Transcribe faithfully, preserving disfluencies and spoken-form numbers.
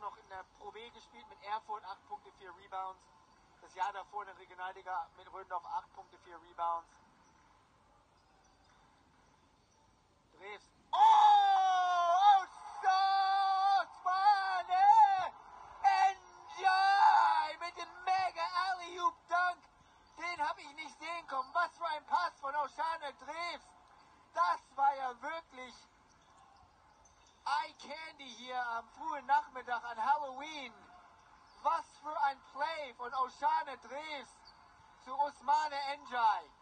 noch in der Pro B gespielt mit Erfurt, acht Punkte, vier Rebounds. Das Jahr davor in der Regionalliga mit Röndorf, acht Punkte, vier Rebounds. Dreves. Oh! Osmane! Enjoy! Mit dem Mega Alley-Oop Dunk. Den habe ich nicht sehen kommen. Was für ein Pass von Oshane Dreves. Das war ja wirklich Eye Candy hier am frühen Nachmittag an Halloween. Was für ein Play von Oshane Dreves zu Osmane Enjoy.